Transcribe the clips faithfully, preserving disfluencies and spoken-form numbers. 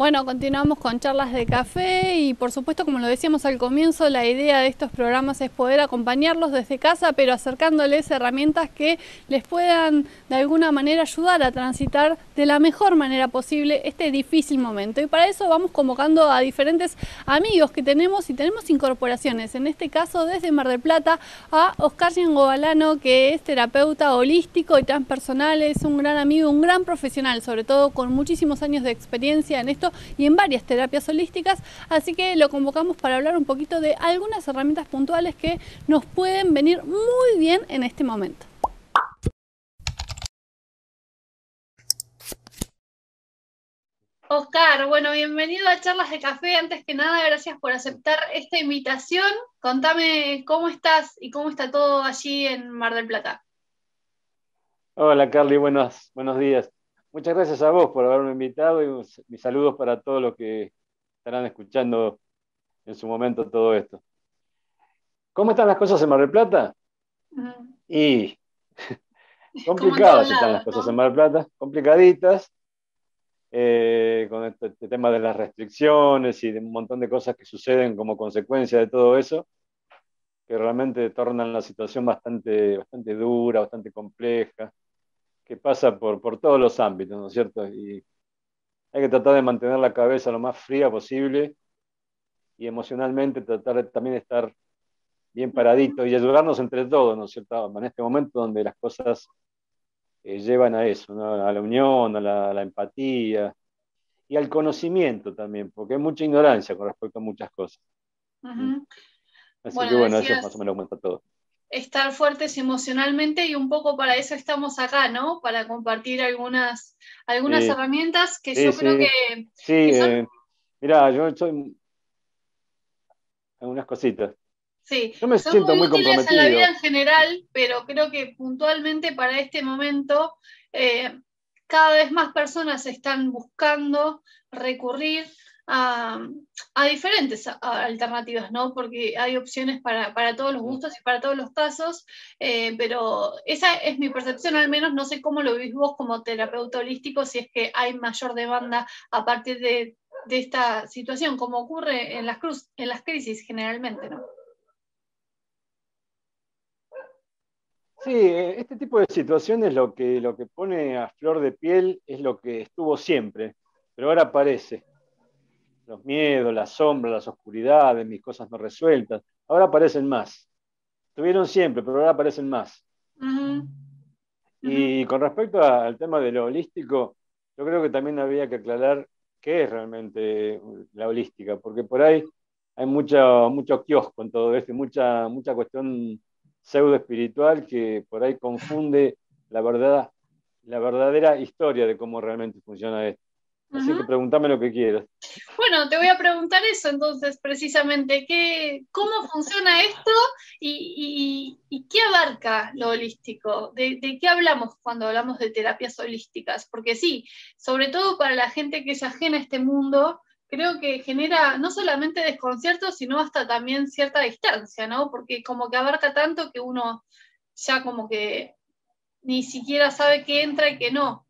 Bueno, continuamos con charlas de café y por supuesto, como lo decíamos al comienzo, la idea de estos programas es poder acompañarlos desde casa, pero acercándoles herramientas que les puedan de alguna manera ayudar a transitar de la mejor manera posible este difícil momento. Y para eso vamos convocando a diferentes amigos que tenemos y tenemos incorporaciones, en este caso desde Mar del Plata, a Oscar Yangobalano, que es terapeuta holístico y transpersonal, es un gran amigo, un gran profesional, sobre todo con muchísimos años de experiencia en esto y en varias terapias holísticas, así que lo convocamos para hablar un poquito de algunas herramientas puntuales que nos pueden venir muy bien en este momento. Oscar, bueno, bienvenido a Charlas de Café. Antes que nada, gracias por aceptar esta invitación. Contame cómo estás y cómo está todo allí en Mar del Plata. Hola Carly, buenos, buenos días. Muchas gracias a vos por haberme invitado y mis saludos para todos los que estarán escuchando en su momento todo esto. ¿Cómo están las cosas en Mar del Plata? Mm. Y Como en todos complicadas están las lados, cosas en ¿no? Mar del Plata, complicaditas, eh, con este, este tema de las restricciones y de un montón de cosas que suceden como consecuencia de todo eso, que realmente tornan la situación bastante, bastante dura, bastante compleja, que pasa por, por todos los ámbitos, ¿no es cierto? Y hay que tratar de mantener la cabeza lo más fría posible y emocionalmente tratar de también estar bien paradito y ayudarnos entre todos, ¿no es cierto? En este momento donde las cosas eh, llevan a eso, ¿no? A la unión, a la, a la empatía y al conocimiento también, porque hay mucha ignorancia con respecto a muchas cosas. ¿Mm? Ujú. Así que Bueno, bueno, eso es más o decías menos como está todo. estar fuertes emocionalmente y un poco para eso estamos acá, ¿no? Para compartir algunas, algunas Sí, herramientas que sí, yo creo sí, que, sí. que son, Eh, mirá, yo soy algunas cositas. sí, Yo me son siento muy muy útiles en la vida comprometido. en general, pero creo que puntualmente para este momento eh, cada vez más personas están buscando recurrir a, a diferentes a- a alternativas, ¿no? Porque hay opciones para, para todos los Mm. gustos y para todos los casos, eh, pero esa es mi percepción al menos, no sé cómo lo vivís vos como terapeuta holístico, si es que hay mayor demanda a partir de, de esta situación, como ocurre en las, cruz, en las crisis generalmente, ¿no? Sí, eh, este tipo de situaciones lo que, lo que pone a flor de piel es lo que estuvo siempre, pero ahora aparece. Los miedos, las sombras, las oscuridades, mis cosas no resueltas, ahora aparecen más. Estuvieron siempre, pero ahora aparecen más. Ujú, ujú. Y con respecto a- al tema de lo holístico, yo creo que también había que aclarar qué es realmente la holística, porque por ahí hay mucho, mucho kiosco en todo esto, y mucha, mucha cuestión pseudo espiritual que por ahí confunde la verdad, la verdadera historia de cómo realmente funciona esto. Así Ujú. que pregúntame lo que quieras. Bueno, te voy a preguntar eso entonces, precisamente, ¿qué, cómo funciona esto y, y- y qué abarca lo holístico? ¿De, de qué hablamos cuando hablamos de terapias holísticas? Porque sí, sobre todo para la gente que es ajena a este mundo, creo que genera no solamente desconcierto, sino hasta también cierta distancia, ¿no? Porque como que abarca tanto que uno ya como que ni siquiera sabe qué entra y qué no.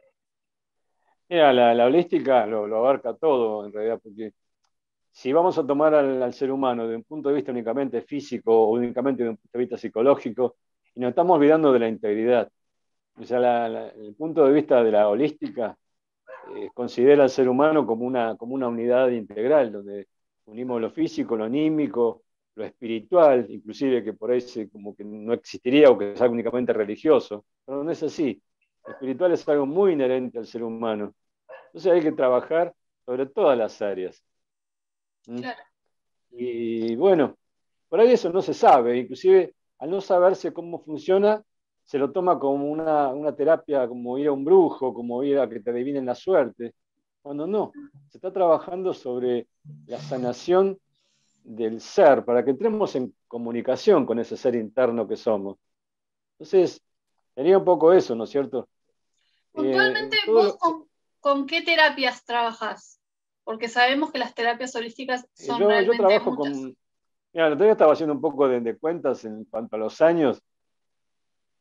Mira, la, la holística lo, lo abarca todo en realidad, porque si vamos a tomar al, al ser humano de un punto de vista únicamente físico o únicamente de un punto de vista psicológico, y nos estamos olvidando de la integridad. O sea, la- la- el punto de vista de la holística eh, considera al ser humano como una, como una unidad integral, donde unimos lo físico, lo anímico, lo espiritual, inclusive que por ahí se- como que no existiría o que es algo únicamente religioso, pero no es así. Lo espiritual es algo muy inherente al ser humano. Entonces hay que trabajar sobre todas las áreas. ¿Mm? Claro. Y bueno, por ahí eso no se sabe, inclusive al no saberse cómo funciona, se lo toma como una, una terapia, como ir a un brujo, como ir a que te adivinen la suerte, cuando no, se está trabajando sobre la sanación del ser, para que entremos en comunicación con ese ser interno que somos. Entonces, sería un poco eso, ¿no es cierto? Puntualmente, Eh, todo ¿vos lo- con, con qué terapias trabajas? Porque sabemos que las terapias holísticas eh, son yo, yo realmente trabajo muchas. con, mira, el otro día estaba haciendo un poco de, de cuentas en cuanto a los años,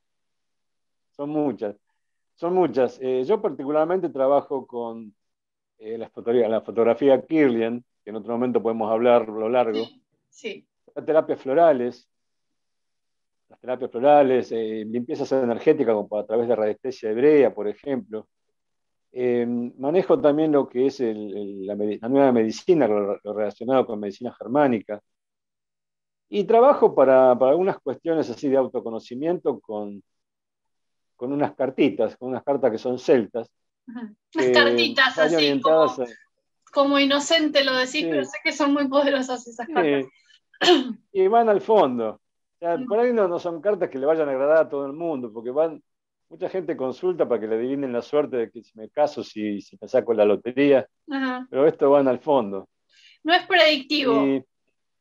son muchas. Son muchas. Eh, yo particularmente trabajo con eh, la, fotografía, la fotografía Kirlian, que en otro momento podemos hablar a lo largo, Sí, sí. las terapias florales, las terapias florales, eh, limpiezas energéticas como a través de radiestesia hebrea, por ejemplo. Eh, manejo también lo que es el, el, la, la, nueva medicina, lo, lo, relacionado con medicina germánica. Y trabajo para, para algunas cuestiones así de autoconocimiento con, con unas cartitas, con unas cartas que son celtas. Unas que cartitas van así, orientadas como, a, como inocente lo decís, pero sí, sé que son muy poderosas esas cartas. sí, y van al fondo. O sea, por ahí no, no son cartas que le vayan a agradar a todo el mundo, porque van, mucha gente consulta para que le adivinen la suerte de que si me caso, si, si me saco la lotería, Ajá. pero esto van al fondo. No es predictivo. Y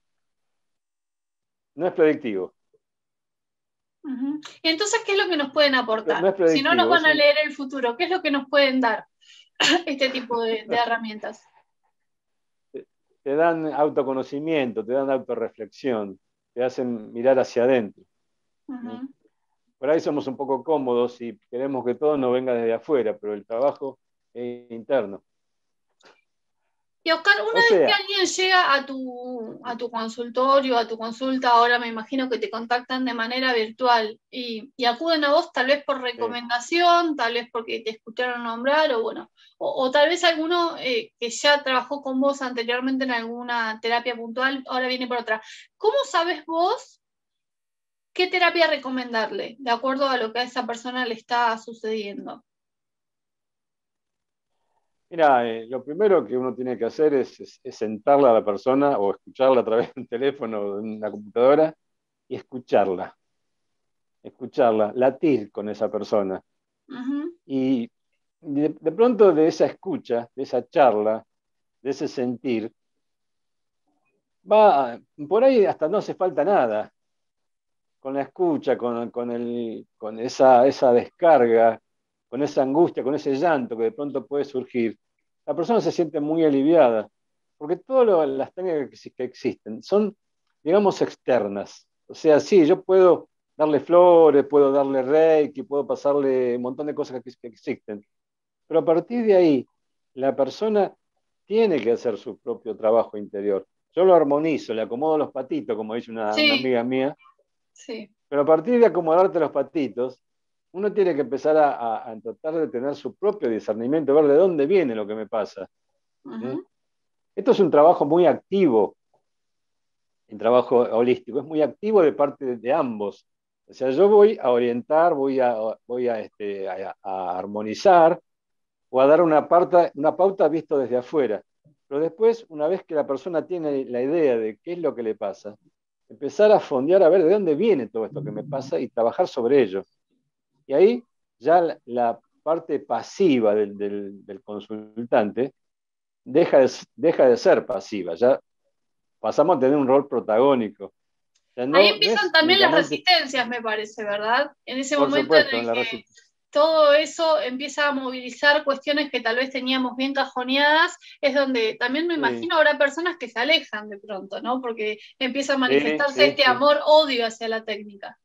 no es predictivo. Uh-huh. Y entonces, ¿qué es lo que nos pueden aportar? No es Si no nos predictivo, van es a un... leer el futuro, ¿qué es lo que nos pueden dar este tipo de, de herramientas? Te, te dan autoconocimiento, te dan autorreflexión, te hacen mirar hacia adentro. Uh-huh. Por ahí somos un poco cómodos y queremos que todo nos venga desde afuera, pero el trabajo es interno. Y Oscar, una O vez que sea, alguien llega a tu, a tu consultorio, a tu consulta, ahora me imagino que te contactan de manera virtual y, y acuden a vos tal vez por eh, recomendación, tal vez porque te escucharon nombrar, o bueno, o, o tal vez alguno eh, que ya trabajó con vos anteriormente en alguna terapia puntual, ahora viene por otra. ¿Cómo sabes vos qué terapia recomendarle, de acuerdo a lo que a esa persona le está sucediendo? mira, eh, lo primero que uno tiene que hacer es, es, es sentarla a la persona o escucharla a través de un teléfono o de una computadora y escucharla, escucharla, latir con esa persona. Uh-huh. Y de, de pronto de esa escucha, de esa charla, de ese sentir, va, por ahí hasta no hace falta nada. Con la escucha, con, con, el, con esa, esa descarga, con esa angustia, con ese llanto que de pronto puede surgir, la persona se siente muy aliviada, porque todas las técnicas que, que existen son, digamos, externas. O sea, sí, yo puedo darle flores, puedo darle reiki, puedo pasarle un montón de cosas que, que existen, pero a partir de ahí, la persona tiene que hacer su propio trabajo interior. Yo lo armonizo, le acomodo los patitos, como dice una, una Sí, amiga mía, sí. pero a partir de acomodarte los patitos, uno tiene que empezar a, a, a tratar de tener su propio discernimiento, ver de dónde viene lo que me pasa. ¿Mm? Uh-huh. Esto es un trabajo muy activo, un trabajo holístico, es muy activo de parte de, de ambos. O sea, yo voy a orientar, voy a, voy a, este, a, a armonizar o a dar una, parta, una pauta visto desde afuera. Pero después, una vez que la persona tiene la idea de qué es lo que le pasa, empezar a fondear a ver de dónde viene todo esto que me pasa y trabajar sobre ello. Y ahí ya la, la parte pasiva del, del, del, consultante deja de, deja de ser pasiva, ya pasamos a tener un rol protagónico. Ya Ahí no, no empiezan es también las únicamente, resistencias, me parece, ¿verdad? En ese por momento en supuesto, el en la que resistencia. todo eso empieza a movilizar cuestiones que tal vez teníamos bien cajoneadas, es donde también me Sí, imagino habrá personas que se alejan de pronto, ¿no? Porque empieza a sí, manifestarse sí, este sí. amor-odio hacia la técnica.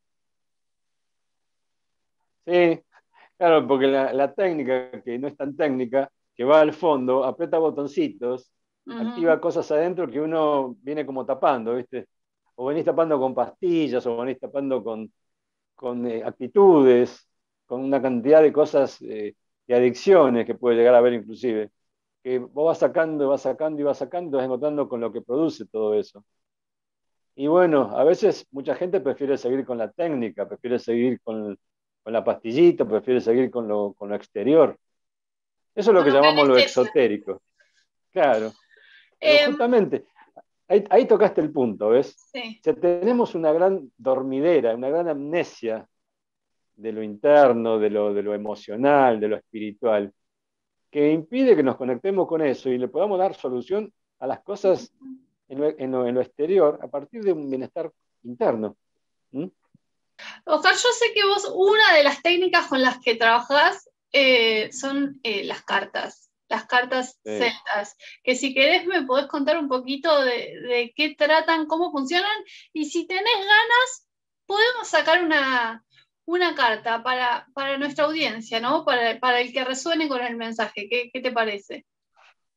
Sí, claro, porque la, la técnica, que no es tan técnica, que va al fondo, aprieta botoncitos, Uh-huh. activa cosas adentro que uno viene como tapando, ¿viste? O venís tapando con pastillas, o venís tapando con, con eh, actitudes, con una cantidad de cosas, eh, de adicciones que puede llegar a haber inclusive, que vos vas sacando, vas sacando y vas sacando, vas encontrando con lo que produce todo eso. Y bueno, a veces mucha gente prefiere seguir con la técnica, prefiere seguir con, con la pastillita, prefiere seguir con lo, con lo exterior. Eso es lo Con que lo que llamamos lo anestesia. exotérico, claro. Pero Eh, justamente ahí, ahí tocaste el punto, ¿ves? sí. O sea, tenemos una gran dormidera, una gran amnesia de lo interno, de lo, de lo emocional, de lo espiritual, que impide que nos conectemos con eso y le podamos dar solución a las cosas en lo, en lo, en lo exterior a partir de un bienestar interno. ¿Mm? Oscar, yo sé que vos, una de las técnicas con las que trabajás eh, son eh, las cartas, las cartas Sí. celtas, que si querés me podés contar un poquito de, de qué tratan, cómo funcionan, y si tenés ganas, podemos sacar una, una carta para, para nuestra audiencia, ¿no? Para, para el que resuene con el mensaje. ¿Qué, qué te parece?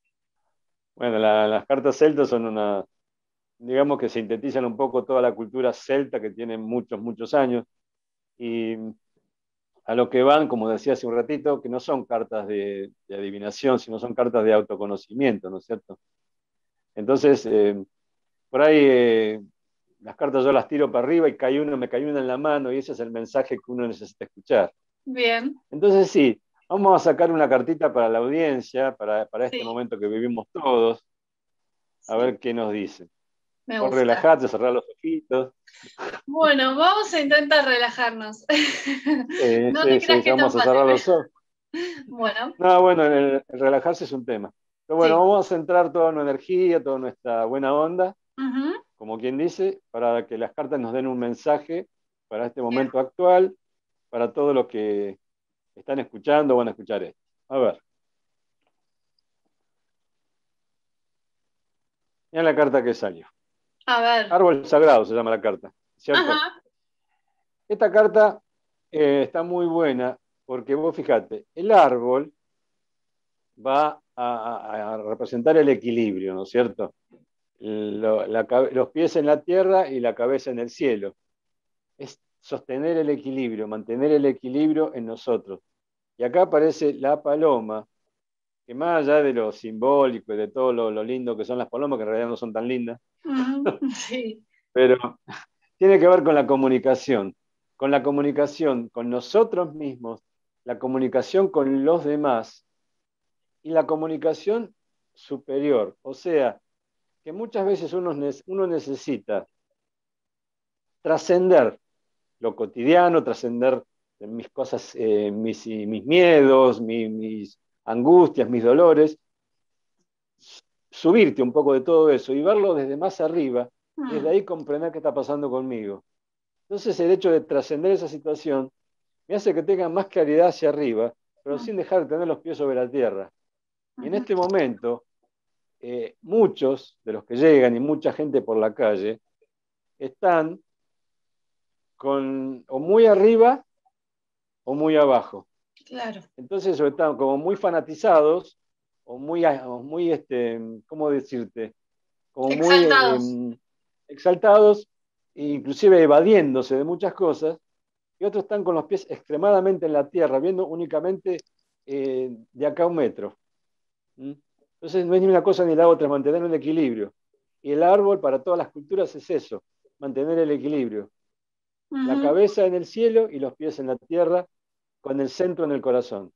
Bueno, la- las cartas celtas son una, digamos que sintetizan un poco toda la cultura celta que tiene muchos, muchos años. Y a lo que van, como decía hace un ratito, que no son cartas de, de adivinación, sino son cartas de autoconocimiento, ¿no es cierto? Entonces, eh, por ahí eh, las cartas yo las tiro para arriba y cae uno, me cae una en la mano y ese es el mensaje que uno necesita escuchar. Bien, Entonces, sí, vamos a sacar una cartita para la audiencia, para, para este sí, momento que vivimos todos, a sí, ver qué nos dice. me Vos gusta. relajate, cerrar los ojitos. Bueno, vamos a intentar relajarnos. Sí, No te sí, creas sí, que es tan vamos a fácil. cerrar los ojos. Bueno, No, bueno, el, el relajarse es un tema. Pero bueno, sí. vamos a centrar toda nuestra energía, toda nuestra buena onda, Ujú, como quien dice, para que las cartas nos den un mensaje para este bien. momento actual, para todos los que están escuchando o van a escuchar esto. A ver, mira la carta que salió. A ver. Árbol sagrado se llama la carta, ¿cierto? Ajá. Esta carta eh, está muy buena porque vos fíjate, el árbol va a, a representar el equilibrio, ¿no es cierto? Lo, la, los pies en la tierra y la cabeza en el cielo. Es sostener el equilibrio, mantener el equilibrio en nosotros. Y acá aparece la paloma, que más allá de lo simbólico y de todo lo, lo lindo que son las palomas, que en realidad no son tan lindas, Ujú, sí. pero tiene que ver con la comunicación, con la comunicación con nosotros mismos, la comunicación con los demás y la comunicación superior. O sea, que muchas veces uno, uno necesita trascender lo cotidiano, trascender mis cosas, eh, mis, mis, miedos, mis, mis angustias, mis dolores, subirte un poco de todo eso y verlo desde más arriba y desde Mm, ahí comprender qué está pasando conmigo. Entonces el hecho de trascender esa situación me hace que tenga más claridad hacia arriba, pero mm, sin dejar de tener los pies sobre la tierra. Y en ujú. este momento, eh, muchos de los que llegan y mucha gente por la calle están con, o muy arriba o muy abajo. Claro. Entonces o están como muy fanatizados o muy, o muy este, ¿cómo decirte? Como muy Exaltados. eh, exaltados, inclusive evadiéndose de muchas cosas, y otros están con los pies extremadamente en la tierra, viendo únicamente eh, de acá a un metro. ¿Mm? Entonces no es ni una cosa ni la otra, es mantener un equilibrio. Y el árbol para todas las culturas es eso, mantener el equilibrio. La Ujú. cabeza en el cielo y los pies en la tierra, con el centro en el corazón.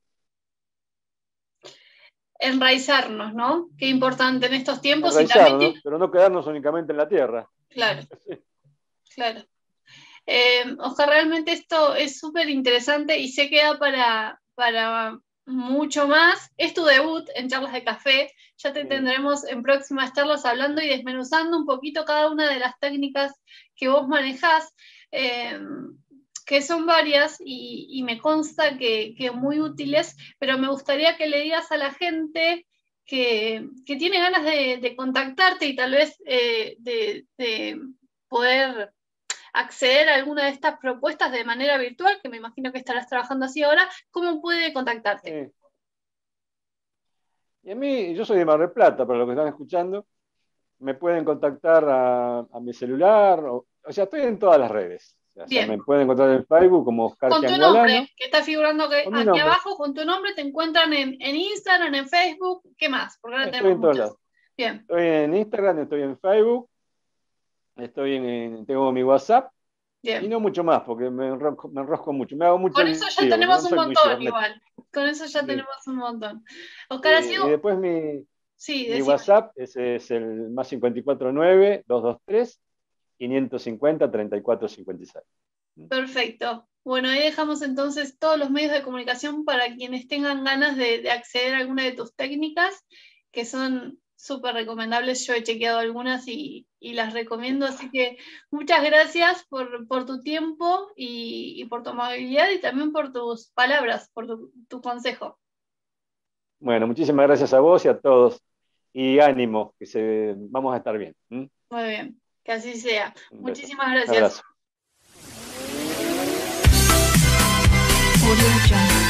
Enraizarnos, ¿no? Qué importante en estos tiempos y también Enraizarnos, tiene... pero no quedarnos únicamente en la tierra. Claro, claro. Eh, Oscar, realmente esto es súper interesante y se queda para, para mucho más. Es tu debut en Charlas de Café. Ya te Sí. tendremos en próximas charlas hablando y desmenuzando un poquito cada una de las técnicas que vos manejás, eh, que son varias y, y me consta que, que, muy útiles, pero me gustaría que le digas a la gente que, que tiene ganas de, de contactarte y tal vez eh, de, de poder acceder a alguna de estas propuestas de manera virtual, que me imagino que estarás trabajando así ahora, ¿cómo puede contactarte? Sí. Y a mí, yo soy de Mar del Plata, para los que están escuchando, me pueden contactar a, a mi celular, o, o, sea, estoy en todas las redes. O sea, Bien, me pueden encontrar en Facebook como Oscar con tu nombre, Giangualano, que está figurando con mi aquí nombre. abajo, con tu nombre te encuentran en, en Instagram, en Facebook, ¿qué más? Porque ahora Estoy tenemos en todos muchas. lados. Bien, Estoy en Instagram, estoy en Facebook, estoy en, en- tengo mi WhatsApp y bien. no mucho más, porque me enrosco, me enrosco mucho, me hago mucho Con eso ya lío, tenemos no un soy muy montón cibernético. igual. Con eso ya Sí. tenemos un montón. Sí, Oscar, ha y sido... después mi, Sí, mi decime. WhatsApp ese es el más cinco cuatro nueve, dos dos tres, cinco cinco cero, tres cuatro cinco seis. Perfecto. Bueno, ahí dejamos entonces todos los medios de comunicación para quienes tengan ganas de, de acceder a alguna de tus técnicas, que son súper recomendables. Yo he chequeado algunas y, y las recomiendo, así que muchas gracias por, por tu tiempo y, y por tu amabilidad y también por tus palabras, por tu, tu consejo. Bueno, muchísimas gracias a vos y a todos. Y ánimo, que se, vamos a estar bien. ¿Mm? Muy bien, que así sea. Un beso. Muchísimas Un gracias. abrazo. Audio Jungle.